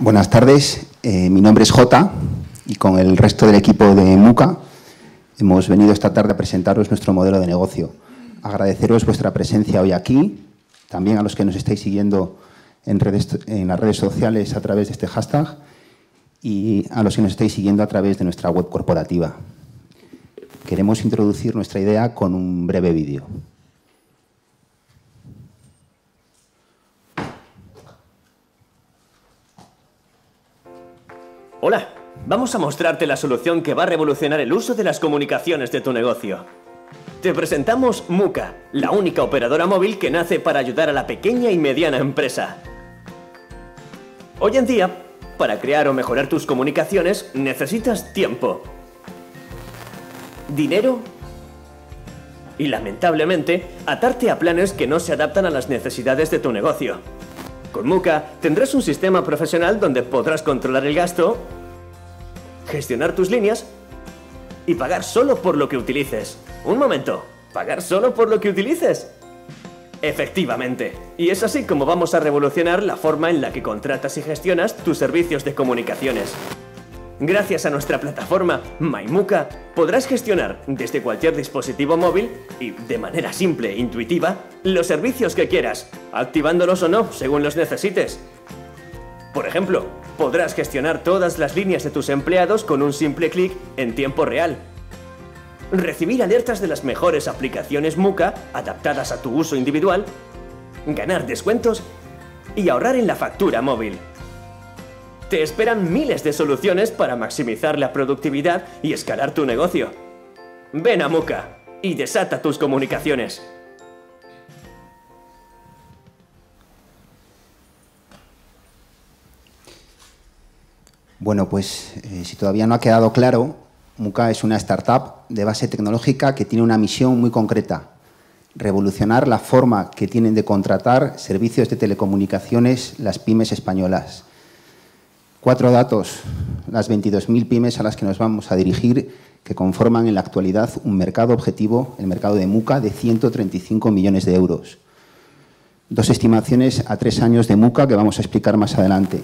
Buenas tardes, mi nombre es Jota y con el resto del equipo de MUCA hemos venido esta tarde a presentaros nuestro modelo de negocio. Agradeceros vuestra presencia hoy aquí, también a los que nos estáis siguiendo en las redes sociales a través de este hashtag y a los que nos estáis siguiendo a través de nuestra web corporativa. Queremos introducir nuestra idea con un breve vídeo. Hola, vamos a mostrarte la solución que va a revolucionar el uso de las comunicaciones de tu negocio. Te presentamos MUCA, la única operadora móvil que nace para ayudar a la pequeña y mediana empresa. Hoy en día, para crear o mejorar tus comunicaciones, necesitas tiempo, dinero y, lamentablemente, atarte a planes que no se adaptan a las necesidades de tu negocio. Con MUCA tendrás un sistema profesional donde podrás controlar el gasto, gestionar tus líneas y pagar solo por lo que utilices. Un momento, ¿pagar solo por lo que utilices? Efectivamente, y es así como vamos a revolucionar la forma en la que contratas y gestionas tus servicios de comunicaciones. Gracias a nuestra plataforma MyMuca podrás gestionar desde cualquier dispositivo móvil y de manera simple e intuitiva los servicios que quieras, activándolos o no según los necesites. Por ejemplo, podrás gestionar todas las líneas de tus empleados con un simple clic en tiempo real. Recibir alertas de las mejores aplicaciones MUCA adaptadas a tu uso individual, ganar descuentos y ahorrar en la factura móvil. Te esperan miles de soluciones para maximizar la productividad y escalar tu negocio. Ven a MUCA y desata tus comunicaciones. Bueno, pues si todavía no ha quedado claro, MUCA es una startup de base tecnológica que tiene una misión muy concreta: revolucionar la forma que tienen de contratar servicios de telecomunicaciones las pymes españolas. 4 datos, las 22.000 pymes a las que nos vamos a dirigir, que conforman en la actualidad un mercado objetivo, el mercado de MUCA, de 135 millones de euros. 2 estimaciones a 3 años de MUCA que vamos a explicar más adelante.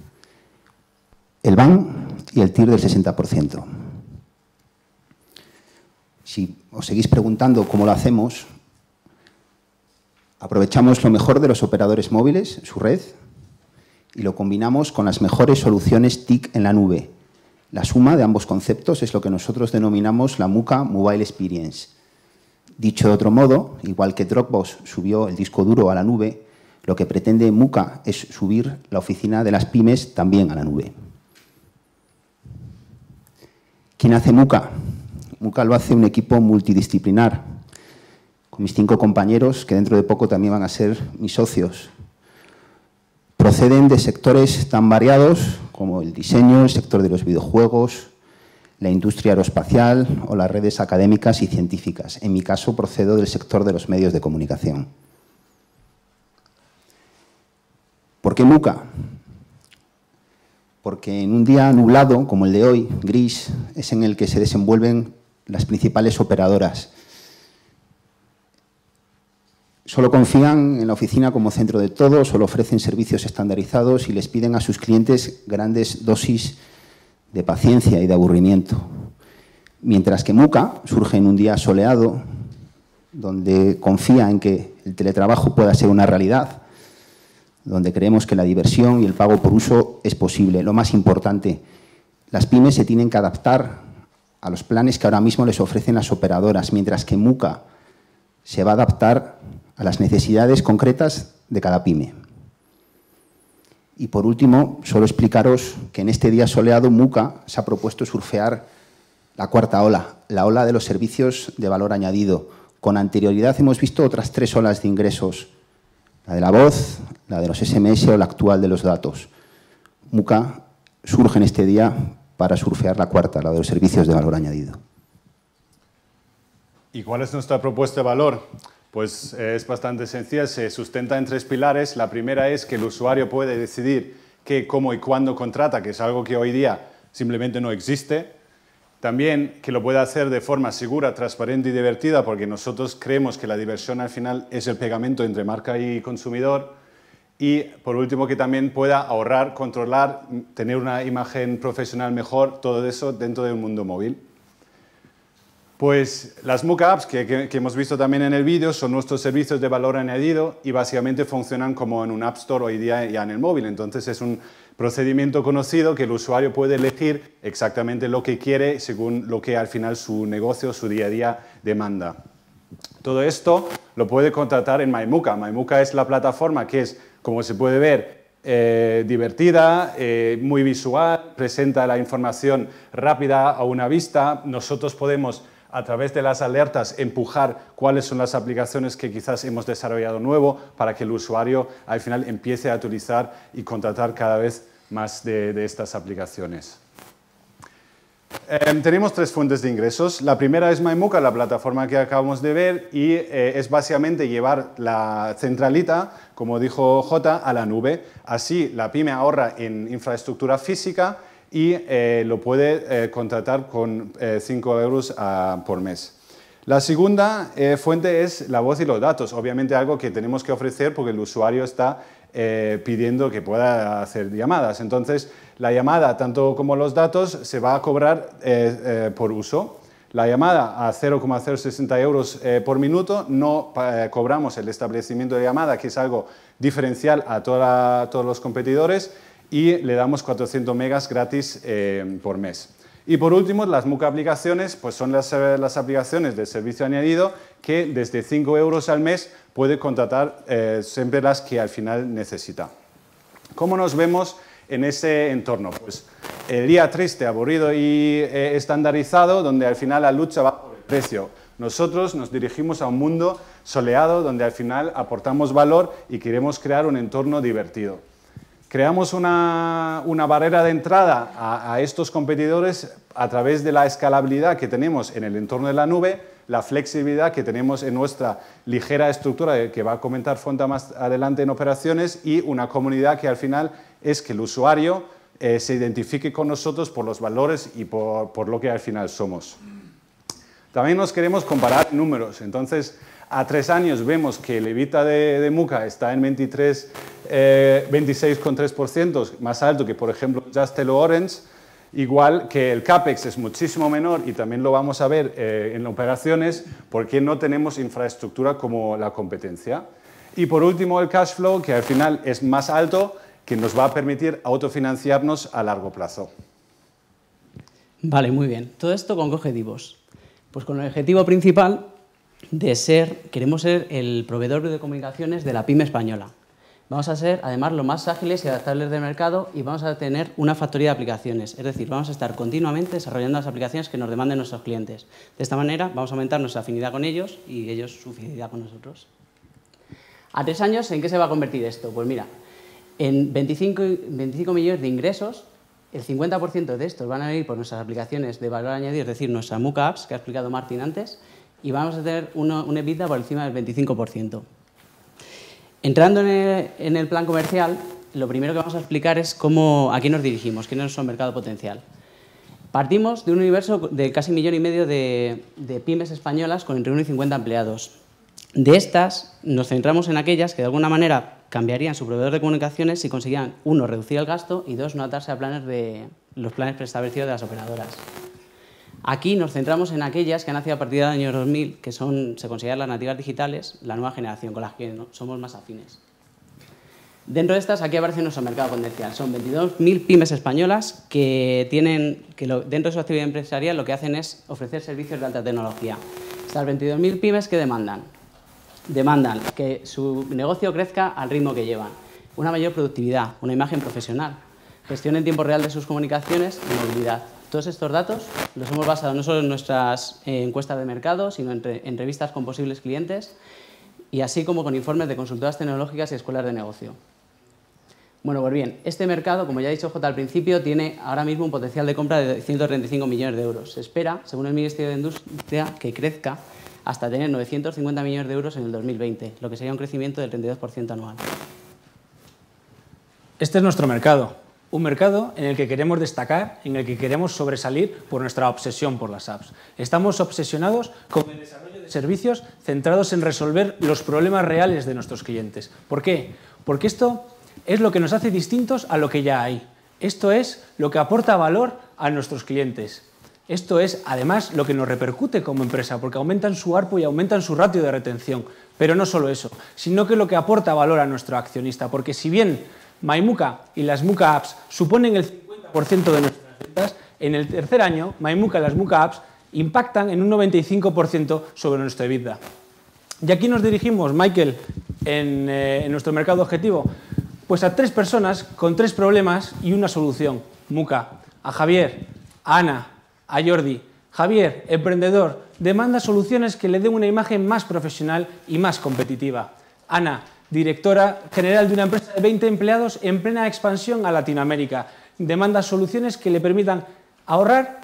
El BAN y el TIR del 60%. Si os seguís preguntando cómo lo hacemos, aprovechamos lo mejor de los operadores móviles, su red, y lo combinamos con las mejores soluciones TIC en la nube. La suma de ambos conceptos es lo que nosotros denominamos la MUCA Mobile Experience. Dicho de otro modo, igual que Dropbox subió el disco duro a la nube, lo que pretende MUCA es subir la oficina de las pymes también a la nube. ¿Quién hace MUCA? MUCA lo hace un equipo multidisciplinar, con mis 5 compañeros, que dentro de poco también van a ser mis socios. Proceden de sectores tan variados como el diseño, el sector de los videojuegos, la industria aeroespacial o las redes académicas y científicas. En mi caso, procedo del sector de los medios de comunicación. ¿Por qué MUCA? Porque en un día nublado, como el de hoy, gris, es en el que se desenvuelven las principales operadoras. Solo confían en la oficina como centro de todo, solo ofrecen servicios estandarizados y les piden a sus clientes grandes dosis de paciencia y de aburrimiento. Mientras que MUCA surge en un día soleado, donde confía en que el teletrabajo pueda ser una realidad, donde creemos que la diversión y el pago por uso es posible. Lo más importante, las pymes se tienen que adaptar a los planes que ahora mismo les ofrecen las operadoras, mientras que MUCA se va a adaptar a las necesidades concretas de cada pyme. Y por último, solo explicaros que en este día soleado MUCA se ha propuesto surfear la 4ª ola, la ola de los servicios de valor añadido. Con anterioridad hemos visto otras 3 olas de ingresos: la de la voz, la de los SMS o la actual de los datos. MUCA surge en este día para surfear la 4ª, la de los servicios de valor añadido. ¿Y cuál es nuestra propuesta de valor? Pues es bastante sencilla, se sustenta en 3 pilares. La primera es que el usuario puede decidir qué, cómo y cuándo contrata, que es algo que hoy día simplemente no existe. También que lo puede hacer de forma segura, transparente y divertida, porque nosotros creemos que la diversión al final es el pegamento entre marca y consumidor. y, por último, que también pueda ahorrar, controlar, tener una imagen profesional mejor, todo eso dentro de un mundo móvil. Pues las Muka Apps que hemos visto también en el vídeo son nuestros servicios de valor añadido y básicamente funcionan como en un App Store hoy día ya en el móvil. Entonces es un procedimiento conocido que el usuario puede elegir exactamente lo que quiere según lo que al final su negocio, su día a día demanda. Todo esto lo puede contratar en MyMuka. MyMuka es la plataforma que es, como se puede ver, divertida, muy visual, presenta la información rápida a una vista. Nosotros podemos, a través de las alertas, empujar cuáles son las aplicaciones que quizás hemos desarrollado nuevo para que el usuario al final empiece a utilizar y contratar cada vez más de estas aplicaciones. Tenemos 3 fuentes de ingresos. La primera es MyMuka, la plataforma que acabamos de ver, y es básicamente llevar la centralita, como dijo Jota, a la nube. Así la pyme ahorra en infraestructura física y lo puede contratar con 5 euros por mes. La segunda fuente es la voz y los datos, obviamente algo que tenemos que ofrecer porque el usuario está pidiendo que pueda hacer llamadas. Entonces, la llamada, tanto como los datos, se va a cobrar por uso. La llamada a 0,060 euros por minuto, no cobramos el establecimiento de llamada, que es algo diferencial a todos los competidores, y le damos 400 megas gratis por mes. Y por último, las Muka aplicaciones, pues son las aplicaciones de servicio añadido que desde 5 euros al mes puede contratar siempre las que al final necesita. ¿Cómo nos vemos en ese entorno? Pues el día triste, aburrido y estandarizado, donde al final la lucha va por el precio. Nosotros nos dirigimos a un mundo soleado, donde al final aportamos valor y queremos crear un entorno divertido. Creamos una barrera de entrada a estos competidores a través de la escalabilidad que tenemos en el entorno de la nube, la flexibilidad que tenemos en nuestra ligera estructura, que va a comentar Fonta más adelante en operaciones, y una comunidad que al final es que el usuario se identifique con nosotros por los valores y por lo que al final somos. También nos queremos comparar números. Entonces, a 3 años vemos que el EBITDA de Muka está en 26,3%, más alto que, por ejemplo, Justel o Orange, igual que el CAPEX es muchísimo menor y también lo vamos a ver en operaciones porque no tenemos infraestructura como la competencia. Y por último, el cash flow, que al final es más alto, que nos va a permitir autofinanciarnos a largo plazo. Vale, muy bien. ¿Todo esto con qué objetivos? Pues con el objetivo principal de queremos ser el proveedor de comunicaciones de la pyme española. Vamos a ser, además, los más ágiles y adaptables del mercado y vamos a tener una factoría de aplicaciones. Es decir, vamos a estar continuamente desarrollando las aplicaciones que nos demanden nuestros clientes. De esta manera, vamos a aumentar nuestra afinidad con ellos y ellos su fidelidad con nosotros. A 3 años, ¿en qué se va a convertir esto? Pues mira, en 25 millones de ingresos, el 50% de estos van a ir por nuestras aplicaciones de valor añadido, es decir, nuestras Muka Apps, que ha explicado Martín antes, y vamos a tener un EBITDA por encima del 25%. Entrando en el plan comercial, lo primero que vamos a explicar es a qué nos dirigimos, quién es nuestro mercado potencial. Partimos de un universo de casi 1,5 millones de pymes españolas con entre 1 y 50 empleados. De estas, nos centramos en aquellas que de alguna manera cambiarían su proveedor de comunicaciones si conseguían, 1, reducir el gasto y 2, no atarse a los planes preestablecidos de las operadoras. Aquí nos centramos en aquellas que han nacido a partir del año 2000, que se consideran las nativas digitales, la nueva generación, con las que somos más afines. Dentro de estas, aquí aparece nuestro mercado potencial. Son 22.000 pymes españolas que dentro de su actividad empresarial lo que hacen es ofrecer servicios de alta tecnología. Estas 22.000 pymes, ¿qué demandan? Demandan que su negocio crezca al ritmo que llevan, una mayor productividad, una imagen profesional, gestión en tiempo real de sus comunicaciones y movilidad. Todos estos datos los hemos basado no solo en nuestras encuestas de mercado, sino en entrevistas con posibles clientes y así como con informes de consultoras tecnológicas y escuelas de negocio. Bueno, pues bien, este mercado, como ya ha dicho Jota al principio, tiene ahora mismo un potencial de compra de 135 millones de euros. Se espera, según el Ministerio de Industria, que crezca hasta tener 950 millones de euros en el 2020, lo que sería un crecimiento del 32% anual. Este es nuestro mercado. Un mercado en el que queremos destacar, en el que queremos sobresalir por nuestra obsesión por las apps. Estamos obsesionados con el desarrollo de servicios centrados en resolver los problemas reales de nuestros clientes. ¿Por qué? Porque esto es lo que nos hace distintos a lo que ya hay. Esto es lo que aporta valor a nuestros clientes. Esto es, además, lo que nos repercute como empresa, porque aumentan su ARPU y aumentan su ratio de retención. Pero no solo eso, sino que lo que aporta valor a nuestro accionista, porque si bien MyMuka y las Muka Apps suponen el 50% de nuestras ventas, en el tercer año, MyMuka y las Muka Apps impactan en un 95% sobre nuestro EBITDA. Y aquí nos dirigimos, Michael, en nuestro mercado objetivo, pues a 3 personas con 3 problemas y una solución. Muka, a Javier, a Ana, a Jordi. Javier, emprendedor, demanda soluciones que le den una imagen más profesional y más competitiva. Ana, directora general de una empresa de 20 empleados en plena expansión a Latinoamérica. Demanda soluciones que le permitan ahorrar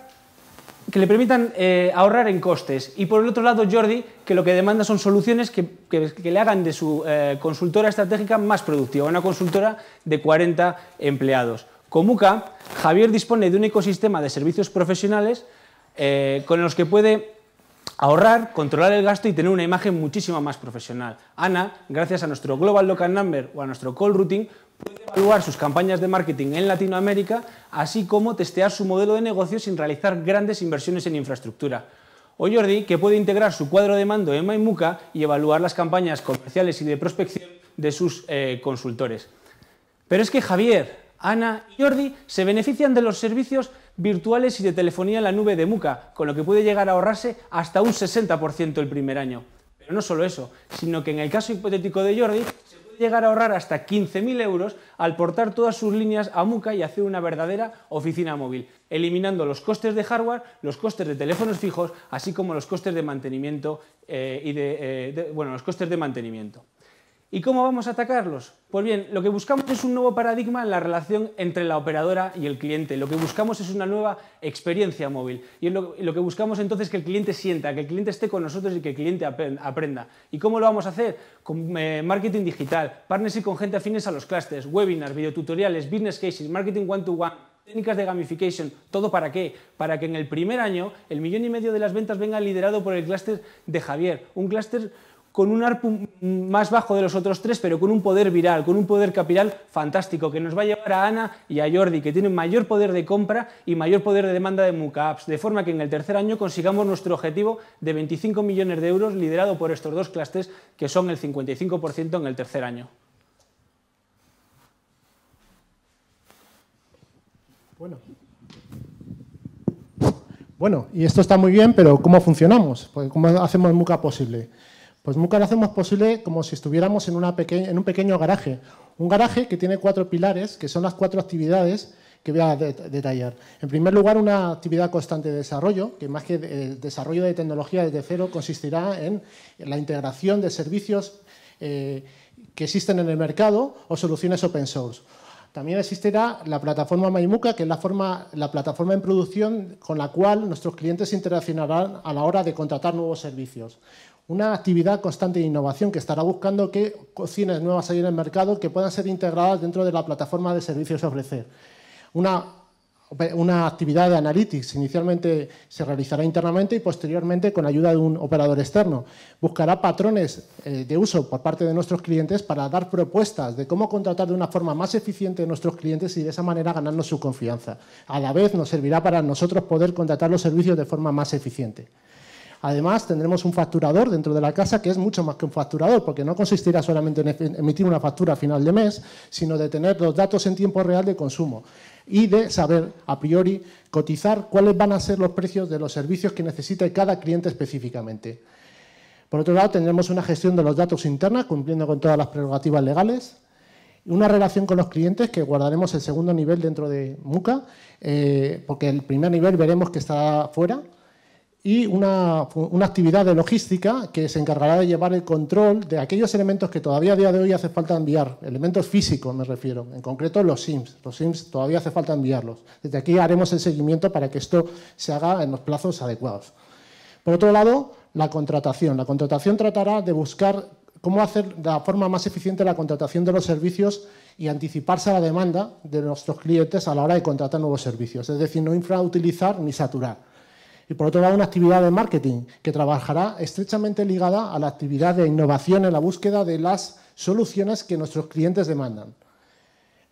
en costes. Y por el otro lado, Jordi, que lo que demanda son soluciones que le hagan de su consultora estratégica más productiva, una consultora de 40 empleados. Con Muka, Javier dispone de un ecosistema de servicios profesionales con los que puede ahorrar, controlar el gasto y tener una imagen muchísimo más profesional. Ana, gracias a nuestro Global Local Number o a nuestro Call Routing, puede evaluar sus campañas de marketing en Latinoamérica, así como testear su modelo de negocio sin realizar grandes inversiones en infraestructura. O Jordi, que puede integrar su cuadro de mando en MyMuka y evaluar las campañas comerciales y de prospección de sus consultores. Pero es que Javier, Ana y Jordi se benefician de los servicios virtuales y de telefonía en la nube de Muka, con lo que puede llegar a ahorrarse hasta un 60% el primer año. Pero no solo eso, sino que en el caso hipotético de Jordi, se puede llegar a ahorrar hasta 15.000 euros al portar todas sus líneas a Muka y hacer una verdadera oficina móvil, eliminando los costes de hardware, los costes de teléfonos fijos, así como los costes de mantenimiento los costes de mantenimiento. ¿Y cómo vamos a atacarlos? Pues bien, lo que buscamos es un nuevo paradigma en la relación entre la operadora y el cliente. Lo que buscamos es una nueva experiencia móvil. Y lo que buscamos entonces es que el cliente sienta, que el cliente esté con nosotros y que el cliente aprenda. ¿Y cómo lo vamos a hacer? Con marketing digital, partnership con gente afines a los clústeres, webinars, videotutoriales, business cases, marketing one-to-one, técnicas de gamification. ¿Todo para qué? Para que en el primer año el 1,5 millones de las ventas venga liderado por el clúster de Javier. Un clúster con un ARPU más bajo de los otros 3, pero con un poder viral, con un poder capital fantástico, que nos va a llevar a Ana y a Jordi, que tienen mayor poder de compra y mayor poder de demanda de Muka Apps, de forma que en el tercer año consigamos nuestro objetivo de 25 millones de euros liderado por estos 2 clústeres, que son el 55% en el tercer año. Bueno, y esto está muy bien, pero ¿cómo funcionamos? Pues, ¿cómo hacemos Muka posible? Pues Muka lo hacemos posible como si estuviéramos en un pequeño garaje. Un garaje que tiene 4 pilares, que son las 4 actividades que voy a detallar. En primer lugar, una actividad constante de desarrollo, que más que el desarrollo de tecnología desde cero, consistirá en la integración de servicios que existen en el mercado o soluciones open source. También existirá la plataforma MyMuka, que es la plataforma en producción con la cual nuestros clientes interaccionarán a la hora de contratar nuevos servicios. Una actividad constante de innovación que estará buscando qué opciones nuevas hay en el mercado que puedan ser integradas dentro de la plataforma de servicios a ofrecer. Una actividad de analytics inicialmente se realizará internamente y posteriormente con ayuda de un operador externo. Buscará patrones de uso por parte de nuestros clientes para dar propuestas de cómo contratar de una forma más eficiente a nuestros clientes y de esa manera ganarnos su confianza. A la vez nos servirá para nosotros poder contratar los servicios de forma más eficiente. Además, tendremos un facturador dentro de la casa que es mucho más que un facturador, porque no consistirá solamente en emitir una factura a final de mes, sino de tener los datos en tiempo real de consumo y de saber, a priori, cotizar cuáles van a ser los precios de los servicios que necesite cada cliente específicamente. Por otro lado, tendremos una gestión de los datos interna, cumpliendo con todas las prerrogativas legales, una relación con los clientes que guardaremos el segundo nivel dentro de Muka, porque el primer nivel veremos que está fuera, y una actividad de logística que se encargará de llevar el control de aquellos elementos que todavía a día de hoy hace falta enviar, elementos físicos me refiero, en concreto los SIMs. Los SIMs todavía hace falta enviarlos. Desde aquí haremos el seguimiento para que esto se haga en los plazos adecuados. Por otro lado, la contratación. La contratación tratará de buscar cómo hacer de la forma más eficiente la contratación de los servicios y anticiparse a la demanda de nuestros clientes a la hora de contratar nuevos servicios. Es decir, no infrautilizar ni saturar. Y por otro lado, una actividad de marketing que trabajará estrechamente ligada a la actividad de innovación en la búsqueda de las soluciones que nuestros clientes demandan.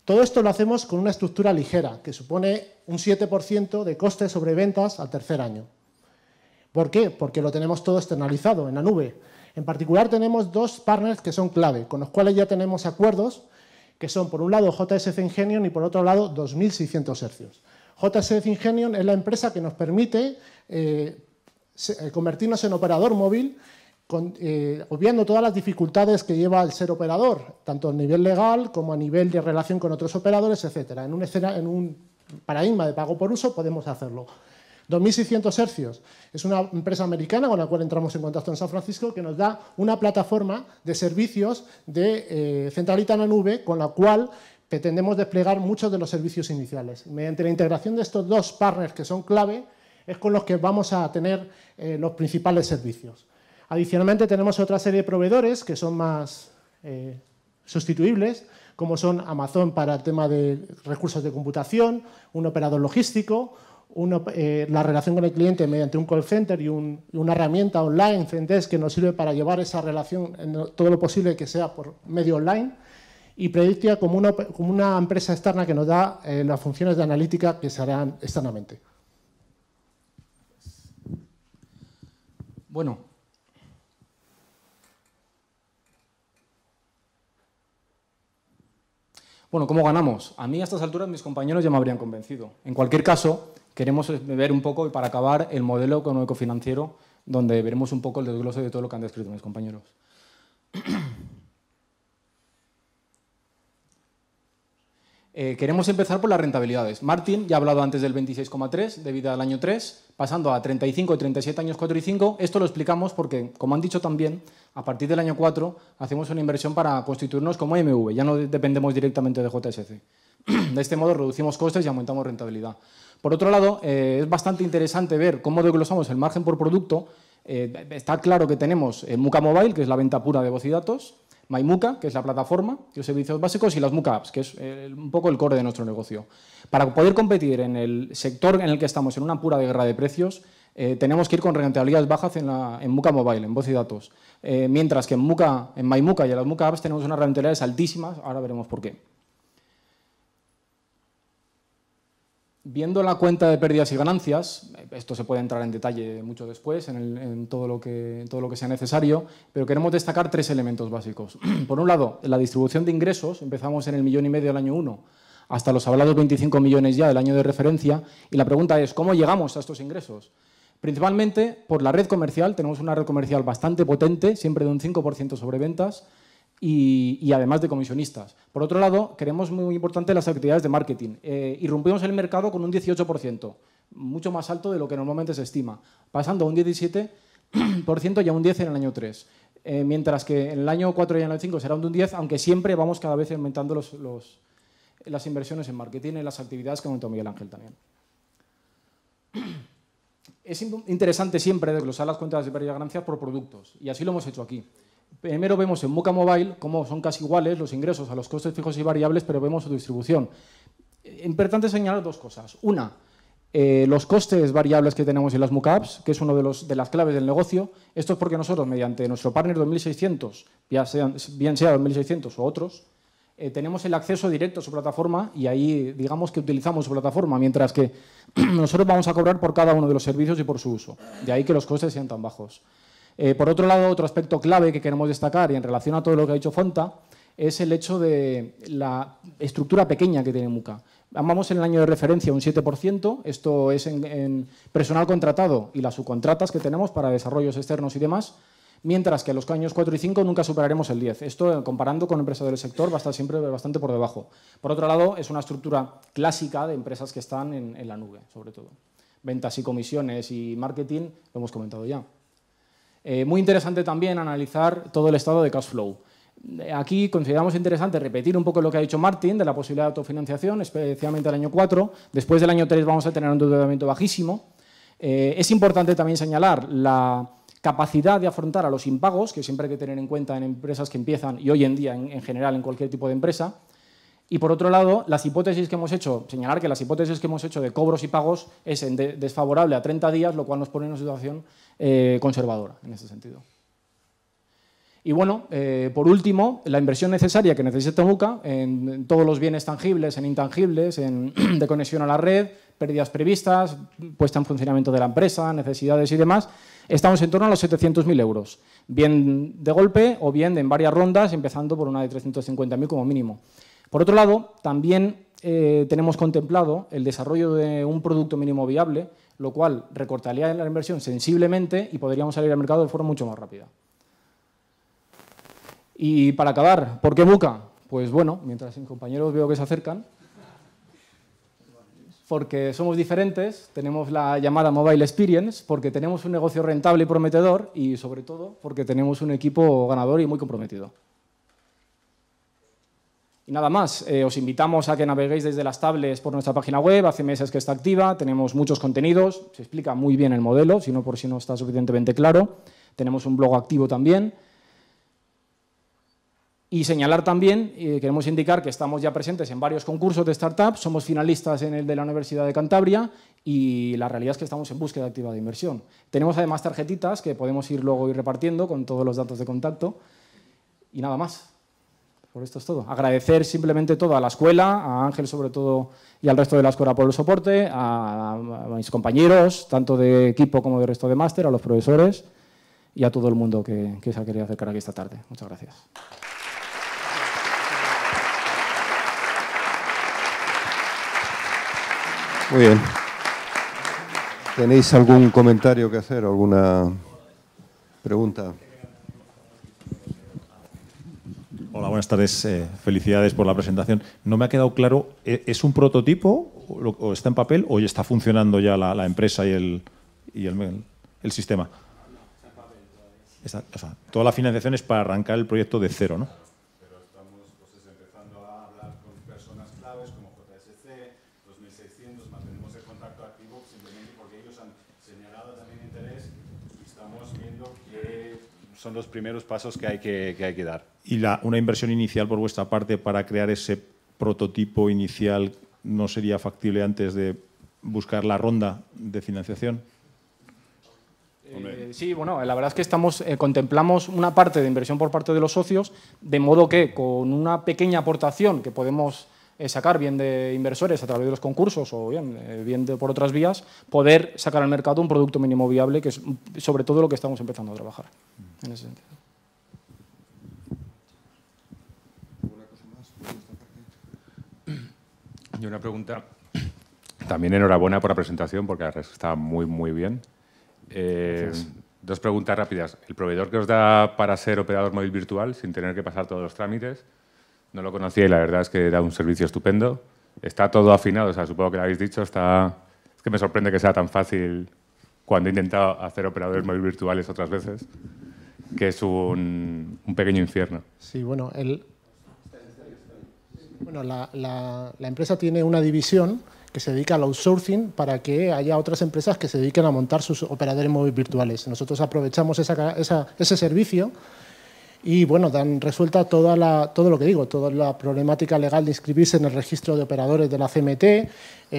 Todo esto lo hacemos con una estructura ligera, que supone un 7% de coste sobre ventas al tercer año. ¿Por qué? Porque lo tenemos todo externalizado en la nube. En particular tenemos dos partners que son clave, con los cuales ya tenemos acuerdos, que son por un lado JSC Ingenium y por otro lado 2600 Hercios. JSC Ingenium es la empresa que nos permite convertirnos en operador móvil, obviando todas las dificultades que lleva el ser operador, tanto a nivel legal como a nivel de relación con otros operadores, etc. En un paradigma de pago por uso podemos hacerlo. 2600 Hercios es una empresa americana con la cual entramos en contacto en San Francisco que nos da una plataforma de servicios de centralita en la nube con la cual pretendemos desplegar muchos de los servicios iniciales. Mediante la integración de estos dos partners que son clave es con los que vamos a tener los principales servicios. Adicionalmente tenemos otra serie de proveedores que son más sustituibles, como son Amazon para el tema de recursos de computación, un operador logístico, la relación con el cliente mediante un call center y una herramienta online, Zendesk, que nos sirve para llevar esa relación en todo lo posible que sea por medio online, y Predictia como una empresa externa que nos da las funciones de analítica que se harán externamente. Bueno, ¿cómo ganamos? A mí a estas alturas mis compañeros ya me habrían convencido. En cualquier caso, queremos ver un poco, y para acabar, el modelo económico-financiero, donde veremos un poco el desglose de todo lo que han descrito mis compañeros. Queremos empezar por las rentabilidades. Martín ya ha hablado antes del 26,3 debido al año 3, pasando a 35 y 37 años 4 y 5. Esto lo explicamos porque, como han dicho también, a partir del año 4 hacemos una inversión para constituirnos como MV. Ya no dependemos directamente de JSC. De este modo reducimos costes y aumentamos rentabilidad. Por otro lado, es bastante interesante ver cómo desglosamos el margen por producto. Está claro que tenemos Muka Mobile, que es la venta pura de voz y datos, MyMuka, que es la plataforma y los servicios básicos, y las Muka Apps, que es un poco el core de nuestro negocio. Para poder competir en el sector en el que estamos, en una pura guerra de precios, tenemos que ir con rentabilidades bajas en Muka Mobile, en voz y datos. Mientras que en MyMuka y en las Muka Apps tenemos unas rentabilidades altísimas, ahora veremos por qué. Viendo la cuenta de pérdidas y ganancias, esto se puede entrar en detalle mucho después, en todo lo que sea necesario, pero queremos destacar tres elementos básicos. Por un lado, la distribución de ingresos, empezamos en el 1,5 millones del año 1 hasta los hablados 25 millones ya del año de referencia, y la pregunta es, ¿cómo llegamos a estos ingresos? Principalmente por la red comercial, tenemos una red comercial bastante potente, siempre de un 5% sobre ventas, y además de comisionistas. Por otro lado, queremos muy importante las actividades de marketing. Irrumpimos en el mercado con un 18%, mucho más alto de lo que normalmente se estima, pasando a un 17% y a un 10% en el año 3. Mientras que en el año 4 y en el 5 será un 10%, aunque siempre vamos cada vez aumentando las inversiones en marketing y las actividades que comentó Miguel Ángel también. Es interesante siempre desglosar las cuentas de pérdida y ganancias por productos, y así lo hemos hecho aquí. Primero vemos en Muka Mobile cómo son casi iguales los ingresos a los costes fijos y variables, pero vemos su distribución. Importante señalar dos cosas. Una, los costes variables que tenemos en las Muka Apps, que es una de las claves del negocio. Esto es porque nosotros, mediante nuestro partner 2600, bien sea 2600 o otros, tenemos el acceso directo a su plataforma y ahí digamos que utilizamos su plataforma, mientras que nosotros vamos a cobrar por cada uno de los servicios y por su uso. De ahí que los costes sean tan bajos. Por otro lado, otro aspecto clave que queremos destacar y en relación a todo lo que ha dicho Fonta es el hecho de la estructura pequeña que tiene Muka. Vamos en el año de referencia un 7%, esto es en personal contratado y las subcontratas que tenemos para desarrollos externos y demás, mientras que en los años 4 y 5 nunca superaremos el 10%. Esto, comparando con empresas del sector, va a estar siempre bastante por debajo. Por otro lado, es una estructura clásica de empresas que están en la nube, sobre todo. Ventas y comisiones y marketing, lo hemos comentado ya. Muy interesante también analizar todo el estado de cash flow. Aquí consideramos interesante repetir un poco lo que ha dicho Martín de la posibilidad de autofinanciación, especialmente el año 4. Después del año 3 vamos a tener un endeudamiento bajísimo. Es importante también señalar la capacidad de afrontar a los impagos, que siempre hay que tener en cuenta en empresas que empiezan y hoy en día en general en cualquier tipo de empresa. Y por otro lado, las hipótesis que hemos hecho, señalar que las hipótesis que hemos hecho de cobros y pagos es desfavorable a 30 días, lo cual nos pone en una situación conservadora en ese sentido. Y bueno, por último, la inversión necesaria que necesita MUCA en todos los bienes tangibles, en intangibles, de conexión a la red, pérdidas previstas, puesta en funcionamiento de la empresa, necesidades y demás, estamos en torno a los 700.000 euros, bien de golpe o bien en varias rondas, empezando por una de 350.000 como mínimo. Por otro lado, también tenemos contemplado el desarrollo de un producto mínimo viable, lo cual recortaría la inversión sensiblemente y podríamos salir al mercado de forma mucho más rápida. Y para acabar, ¿por qué MUCA? Pues bueno, mientras mis compañeros veo que se acercan, porque somos diferentes, tenemos la llamada Mobile Experience, porque tenemos un negocio rentable y prometedor y, sobre todo, porque tenemos un equipo ganador y muy comprometido. Y nada más, os invitamos a que naveguéis desde las tablets por nuestra página web, hace meses que está activa, tenemos muchos contenidos, se explica muy bien el modelo, si no por si no está suficientemente claro, tenemos un blog activo también. Y señalar también, queremos indicar que estamos ya presentes en varios concursos de startups, somos finalistas en el de la Universidad de Cantabria y la realidad es que estamos en búsqueda activa de inversión. Tenemos además tarjetitas que podemos ir luego repartiendo con todos los datos de contacto y nada más. Por esto es todo. Agradecer simplemente todo a la escuela, a Ángel sobre todo y al resto de la escuela por el soporte, a mis compañeros, tanto de equipo como del resto de máster, a los profesores y a todo el mundo que se ha querido acercar aquí esta tarde. Muchas gracias. Muy bien. ¿Tenéis algún comentario que hacer? ¿Alguna pregunta? Hola, buenas tardes. Felicidades por la presentación. No me ha quedado claro, ¿es un prototipo o está en papel o ya está funcionando ya la empresa y el sistema? O sea, toda la financiación es para arrancar el proyecto de cero, ¿no? Pero estamos empezando a hablar con personas claves como JSC, 2600, mantenemos el contacto activo simplemente porque ellos han señalado también interés y estamos viendo que son los primeros pasos que hay que dar. ¿Y una inversión inicial por vuestra parte para crear ese prototipo inicial no sería factible antes de buscar la ronda de financiación? Sí, bueno, la verdad es que contemplamos una parte de inversión por parte de los socios, de modo que con una pequeña aportación que podemos sacar bien de inversores a través de los concursos o bien por otras vías, poder sacar al mercado un producto mínimo viable, que es sobre todo lo que estamos empezando a trabajar en ese sentido. Y una pregunta. También enhorabuena por la presentación, porque está muy, muy bien. Dos preguntas rápidas. El proveedor que os da para ser operador móvil virtual, sin tener que pasar todos los trámites, no lo conocía y la verdad es que da un servicio estupendo. Está todo afinado, o sea, supongo que lo habéis dicho. Es que me sorprende que sea tan fácil cuando he intentado hacer operadores móvil virtuales otras veces, que es un pequeño infierno. Sí, bueno, la empresa tiene una división que se dedica al outsourcing para que haya otras empresas que se dediquen a montar sus operadores móviles virtuales. Nosotros aprovechamos ese servicio y bueno, dan resuelta todo lo que digo, toda la problemática legal de inscribirse en el registro de operadores de la CMT,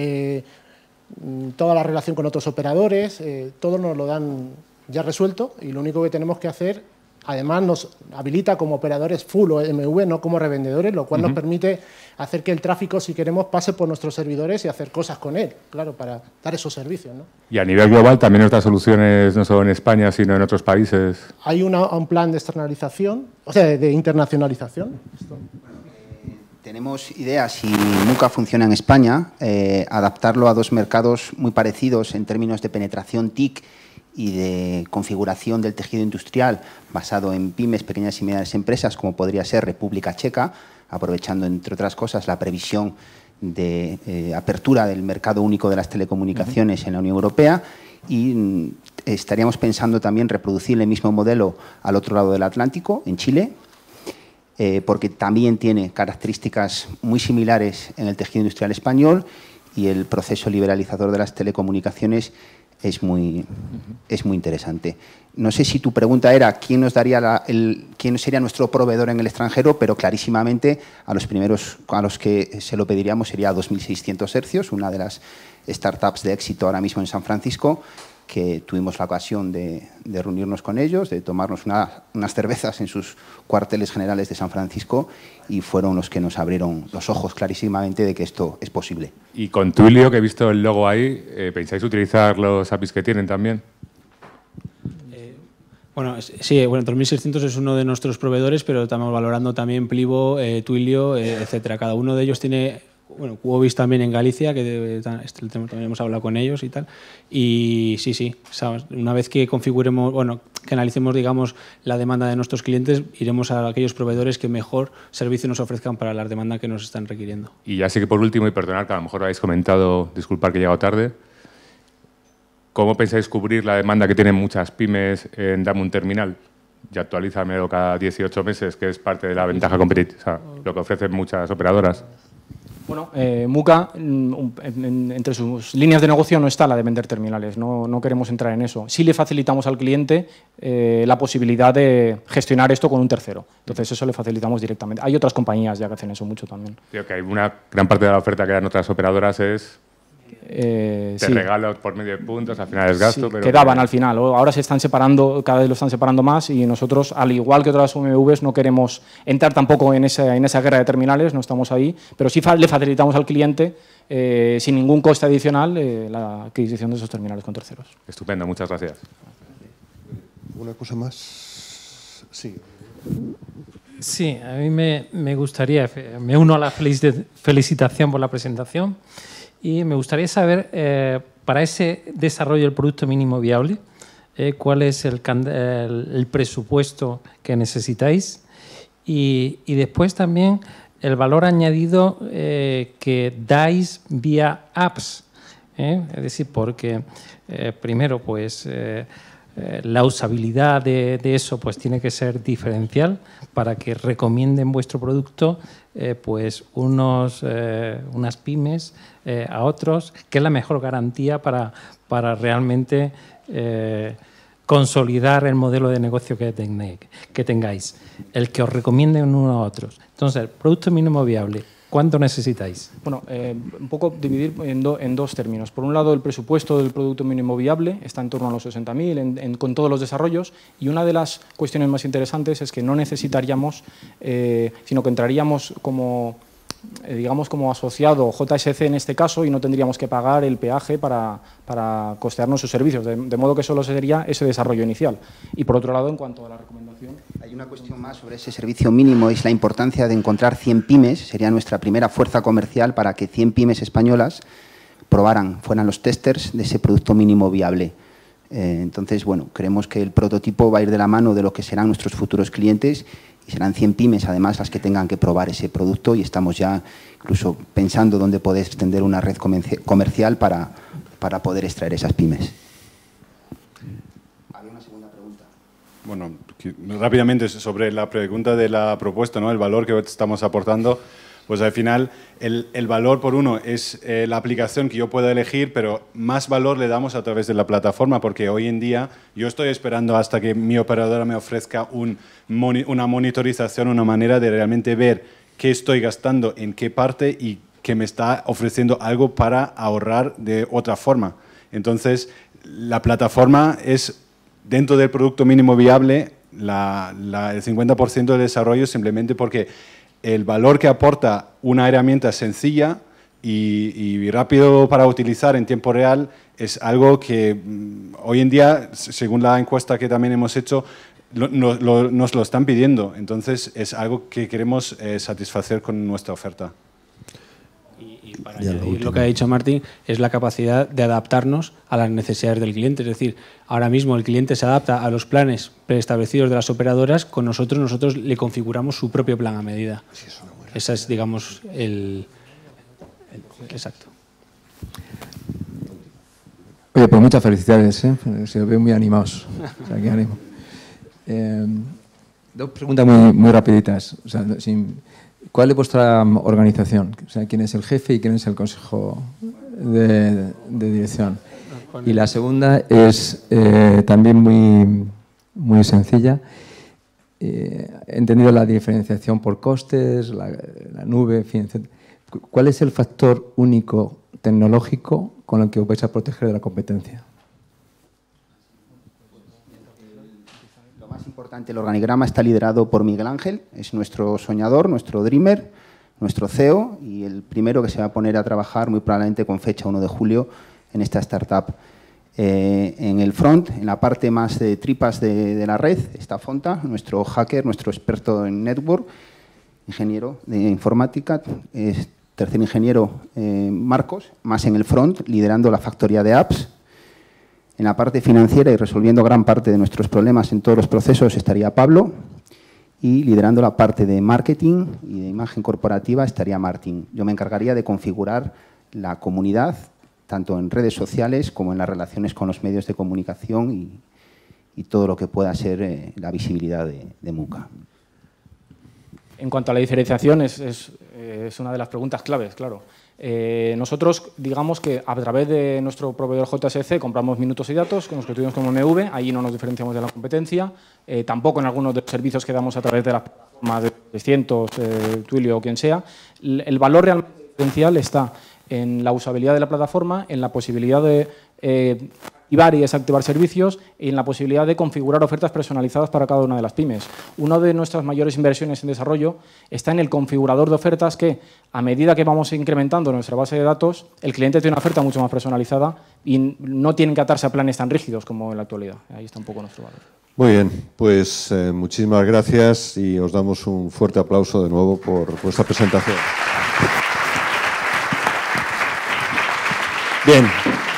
toda la relación con otros operadores, todo nos lo dan ya resuelto y lo único que tenemos que hacer, además nos habilita como operadores full o MV, no como revendedores, lo cual nos permite hacer que el tráfico, si queremos, pase por nuestros servidores y hacer cosas con él, claro, para dar esos servicios, ¿no? Y a nivel global también os da soluciones no solo en España, sino en otros países. Hay un plan de externalización, o sea, de internacionalización. Tenemos ideas, si MUCA funciona en España, adaptarlo a dos mercados muy parecidos en términos de penetración TIC y de configuración del tejido industrial basado en pymes, pequeñas y medianas empresas, como podría ser República Checa, aprovechando, entre otras cosas, la previsión de apertura del mercado único de las telecomunicaciones en la Unión Europea, y estaríamos pensando también reproducir el mismo modelo al otro lado del Atlántico, en Chile, porque también tiene características muy similares en el tejido industrial español y el proceso liberalizador de las telecomunicaciones es muy interesante. No sé si tu pregunta era quién nos daría quién sería nuestro proveedor en el extranjero, pero clarísimamente a los primeros a los que se lo pediríamos sería 2600 Hercios, una de las startups de éxito ahora mismo en San Francisco, que tuvimos la ocasión de reunirnos con ellos, de tomarnos unas cervezas en sus cuarteles generales de San Francisco, y fueron los que nos abrieron los ojos clarísimamente de que esto es posible. Y con Twilio, que he visto el logo ahí, ¿pensáis utilizar los APIs que tienen también? Bueno, sí, bueno, 2600 es uno de nuestros proveedores, pero estamos valorando también Plivo, Twilio, etcétera. Cada uno de ellos tiene, bueno, Qubis también en Galicia, que también hemos hablado con ellos y tal. Y sí, una vez que configuremos, bueno, que analicemos, digamos, la demanda de nuestros clientes, iremos a aquellos proveedores que mejor servicio nos ofrezcan para la demanda que nos están requiriendo. Y ya sé que por último, y perdonad que a lo mejor habéis comentado, disculpad que he llegado tarde, ¿cómo pensáis cubrir la demanda que tienen muchas pymes en Dame un Terminal? Y actualízamelo cada 18 meses, que es parte de la ventaja competitiva, o sea, lo que ofrecen muchas operadoras. Bueno, Muca, entre sus líneas de negocio no está la de vender terminales, no queremos entrar en eso. Sí le facilitamos al cliente la posibilidad de gestionar esto con un tercero. Entonces, eso le facilitamos directamente. Hay otras compañías ya que hacen eso mucho también. Creo que hay una gran parte de la oferta que dan otras operadoras es... te sí. regalos por medio de puntos, al final es gasto. Sí, pero quedaban al final. Ahora se están separando, cada vez lo están separando más, y nosotros, al igual que otras UMVs, no queremos entrar tampoco en esa guerra de terminales, no estamos ahí, pero sí le facilitamos al cliente, sin ningún coste adicional, la adquisición de esos terminales con terceros. Estupendo, muchas gracias. ¿Una cosa más? Sí. Sí, a mí me gustaría, me uno a la felicitación por la presentación. Y me gustaría saber, para ese desarrollo del producto mínimo viable, cuál es el presupuesto que necesitáis y después también el valor añadido que dais vía apps. Es decir, porque primero, pues la usabilidad de eso pues tiene que ser diferencial para que recomienden vuestro producto pues unas pymes a otros, que es la mejor garantía para realmente consolidar el modelo de negocio que tengáis, el que os recomienden unos a otros. Entonces, el producto mínimo viable, ¿cuánto necesitáis? Bueno, un poco dividir en dos términos. Por un lado, el presupuesto del producto mínimo viable está en torno a los 60.000 con todos los desarrollos, y una de las cuestiones más interesantes es que no necesitaríamos, sino que entraríamos como, digamos, como asociado JSC en este caso, y no tendríamos que pagar el peaje para costearnos sus servicios, de modo que solo sería ese desarrollo inicial. Y por otro lado, en cuanto a la recomendación... Hay una cuestión más sobre ese servicio mínimo, es la importancia de encontrar 100 pymes, sería nuestra primera fuerza comercial para que 100 pymes españolas fueran los testers de ese producto mínimo viable. Entonces, bueno, creemos que el prototipo va a ir de la mano de lo que serán nuestros futuros clientes, y serán 100 pymes, además, las que tengan que probar ese producto, y estamos ya incluso pensando dónde poder extender una red comercial para poder extraer esas pymes. Había una segunda pregunta. Bueno, rápidamente sobre la pregunta de la propuesta, ¿no? El valor que estamos aportando, pues al final el valor por uno es la aplicación que yo puedo elegir, pero más valor le damos a través de la plataforma, porque hoy en día yo estoy esperando hasta que mi operadora me ofrezca una monitorización, una manera de realmente ver qué estoy gastando, en qué parte, y que me está ofreciendo algo para ahorrar de otra forma. Entonces, la plataforma es, dentro del producto mínimo viable, el 50% de desarrollo, simplemente porque el valor que aporta una herramienta sencilla y rápido para utilizar en tiempo real es algo que hoy en día, según la encuesta que también hemos hecho, nos lo están pidiendo. Entonces, es algo que queremos satisfacer con nuestra oferta. Y para añadir lo que ha dicho Martín, es la capacidad de adaptarnos a las necesidades del cliente. Es decir, ahora mismo el cliente se adapta a los planes preestablecidos de las operadoras, con nosotros le configuramos su propio plan a medida. Ese es, digamos, el exacto. Oye, pues muchas felicidades, se ven muy animados. O sea, qué ánimo. Dos preguntas muy rapiditas. O sea, ¿cuál es vuestra organización? O sea, ¿quién es el jefe y quién es el consejo de dirección? Y la segunda es también muy sencilla. He entendido la diferenciación por costes, la nube, en fin, etc. ¿Cuál es el factor único tecnológico con el que os vais a proteger de la competencia? Actualmente el organigrama está liderado por Miguel Ángel, es nuestro soñador, nuestro dreamer, nuestro CEO y el primero que se va a poner a trabajar muy probablemente con fecha 1 de julio en esta startup. En el front, en la parte más de tripas de la red, está Fonta, nuestro hacker, nuestro experto en network, ingeniero de informática, tercer ingeniero Marcos, más en el front, liderando la factoría de apps. En la parte financiera y resolviendo gran parte de nuestros problemas en todos los procesos estaría Pablo y liderando la parte de marketing y de imagen corporativa estaría Martín. Yo me encargaría de configurar la comunidad, tanto en redes sociales como en las relaciones con los medios de comunicación y todo lo que pueda ser la visibilidad de Muka. En cuanto a la diferenciación, es una de las preguntas claves, claro. Nosotros, digamos que a través de nuestro proveedor JSC compramos minutos y datos, que nos constituimos como MV, allí no nos diferenciamos de la competencia, tampoco en algunos de los servicios que damos a través de las plataformas de 600, Twilio o quien sea. El valor realmente diferencial está en la usabilidad de la plataforma, en la posibilidad de activar y desactivar servicios y en la posibilidad de configurar ofertas personalizadas para cada una de las pymes. Una de nuestras mayores inversiones en desarrollo está en el configurador de ofertas que, a medida que vamos incrementando nuestra base de datos, el cliente tiene una oferta mucho más personalizada y no tienen que atarse a planes tan rígidos como en la actualidad. Ahí está un poco nuestro valor. Muy bien, pues muchísimas gracias y os damos un fuerte aplauso de nuevo por vuestra presentación. Bien.